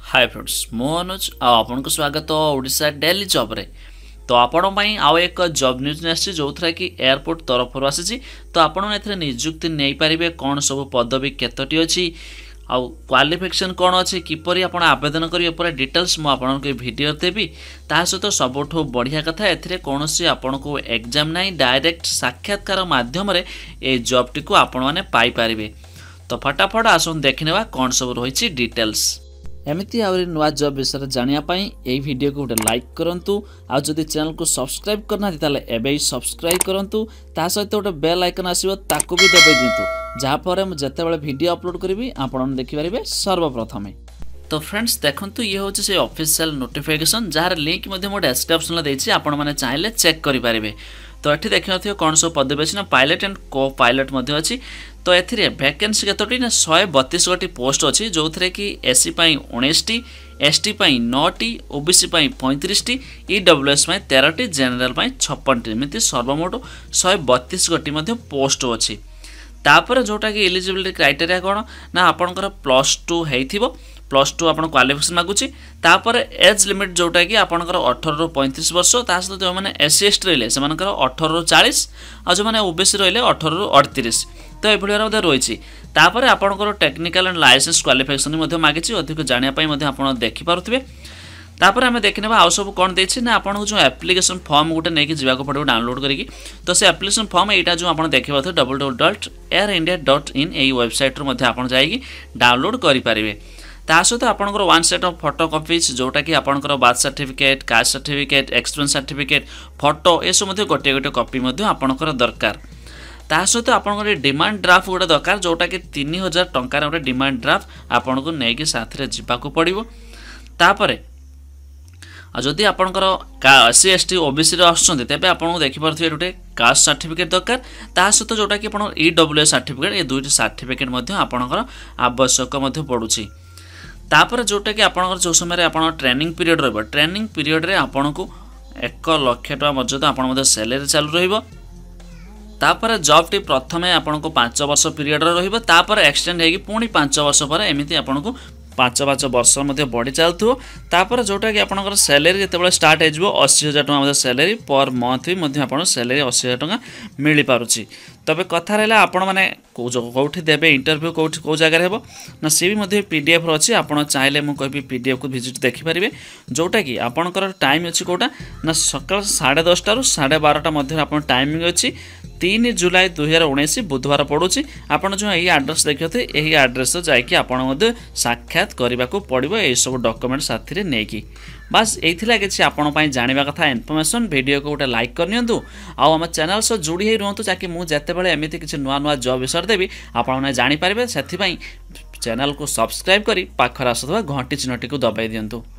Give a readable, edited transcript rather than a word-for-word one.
Hi friends मु अनुज आपनको स्वागत Odisha daily job रे। तो आपण ପାଇଁ आउ एक जॉब न्यूज आसी जो थरा कि एयरपोर्ट तरफ आसी तो आपण एथरे नियुक्ति नै परिबे कोन सब पदवी केतटी अछि आ क्वालिफिकेशन कोन अछि किपरि आपण आवेदन करियो पर डिटेल्स मु आपण को वीडियो देबी। ता सहित सबठो बढ़िया कथा एथरे कोनोसी आपण को एग्जाम नै डायरेक्ट साक्षात्कार माध्यम रे ए जॉब टी को आपण माने पाई परिबे। तो फटाफट आसुन देखिनेवा कोन सब रहिछि डिटेल्स। एमती आउरी नुआ जॉब विषय जानिया पई एई वीडियो को गोटे लाइक करंतु आ जदि चैनल को सब्सक्राइब करना ताले एबे ही सब्सक्राइब करंतु ता सहित गोटे बेल आइकन आसीबो ताको भी दबाई दिंतु जहा पर हम जेतेबेले वीडियो अपलोड करबी आपण देखि परिबे सर्वप्रथमे। तो फ्रेंड्स देखंतु ये होचे से ऑफिशियल नोटिफिकेशन जार लिंक मध्ये मो डिस्क्रिप्शन ला देछि आपण माने चाहिले चेक करि परिबे। तो एठी देखिनथियो कोन सब पदवी अछि ना पायलट एंड को पायलट मध्ये अछि। तो एथिरे वैकेंसी केतोटी ना 132 गोटी पोस्ट अछि जो थरे कि एससी पई 19 टी, एसटी पई 9 टी, ओबीसी पई 35 टी, ईडब्ल्यूएस पई 13 टी, जनरल पई 56 टी, एमिति सर्वमोट 132 गोटी मध्ये पोस्ट अछि। तापर जोटा कि एलिजिबिलिटी क्राइटेरिया कोन ना आपनकर +2 हेइथिबो +2 आपन क्वालिफिकेशन मागुची। तापर एज लिमिट जोटा कि आपनकर 18 रु 35 वर्ष ता सहित जो माने एससी एसटी रहिले से मानकर 18 रु 40 आ जो माने ओबीसी रहिले 18 रु 38। तो ए भलिया मध्ये रहिछि। तापर आपनकर टेक्निकल एंड लाइसेंस क्वालिफिकेशन मध्ये मागिछि अधिक जानिया पई मध्ये आपन देखि पारुथिबे। तापर हमें देखनेबा आउ सब कोन देछि ना आपन जो एप्लिकेशन फॉर्म गुटे नै कि जिवा को पड़ो डाउनलोड करिकि। तो से एप्लिकेशन फॉर्म एटा जो आपन देखिबा तो www.airindia.in एई वेबसाइट रो मध्ये आपन जाईकि डाउनलोड करि परिबे। ता सहित आपनकर one set of photo copies जोटा कि आपनकर birth certificate, caste certificate, experience certificate, photo ए सब मध्ये गोटे गोटे कॉपी मध्ये आपनकर दरकार। ता सहित आपनकर डिमांड ड्राफ्ट गोटे दरकार जोटा कि 3000 टंका रे डिमांड ड्राफ्ट आपनको नै कि साथ रे जिबा को पड़िबो। तापरे जदि आपनकर एससी एसटी ओबीसी रे आछन तेबे आपन देखि परथिबे गोटे कास्ट सर्टिफिकेट दरकार। ता सहित जोटा कि आपन ईडब्ल्यूएस सर्टिफिकेट ए दुईटी सर्टिफिकेट मध्ये आपनकर आवश्यक मध्ये पडुची। तापर जोटा कि आपनकर जो समय रे आपन ट्रेनिंग पीरियड रहबो ट्रेनिंग पीरियड रे आपन को 1 लाख टका मर्याद आपन मध्ये सैलरी चालू रहइबो। तापर जॉब टी प्रथमे आपन को 5 वर्ष पीरियड रे रहइबो तापर एक्सटेंड हेगी पुनी 5 वर्ष पर एमिति आपन को 5 वर्ष मध्ये बढ़ी चलथो। तापर जोटा कि आपनकर सैलरी जेतेबेले स्टार्ट हे जिवो 80000 टका मध्ये सैलरी पर मंथ भी मध्ये आपन सैलरी 80000 टका मिली पारुची। तबे कथा रहला आपण माने कोठी देबे इंटरव्यू कोठी को जगह हेबो ना सी भी मध्ये पीडीएफ रो अछि। आपण चाहिले मु कहबी पीडीएफ को विजिट देखि परिबे जोटा कि आपनकर टाइम अछि कोटा ना सकाळ 10:30 रु 12:30 मध्ये आपन टाइमिंग अछि। 3 जुलाई 2019 बुधवार पड़ुछि। आपण जो एही एड्रेस देखियोते एही एड्रेस जाय कि आपण मध्ये साक्षात करबा को पड़िबो ए सब डॉक्यूमेंट साथी रे नेकी। बस एथिला किछि आपण पई जानिबा कथा इन्फॉर्मेशन वीडियो को गोटे लाइक करनियंतु आ हम चैनल से जुड़ी हे रहंतु ताकि मु जते बेले एमिति किछि नुवा नुवा जॉब विषय देबी आपण ने जानि परिबे। सेथि पई चैनल को सब्सक्राइब करी पाखर आसुवा घंटी चिन्हटी को दबाई दियंतु।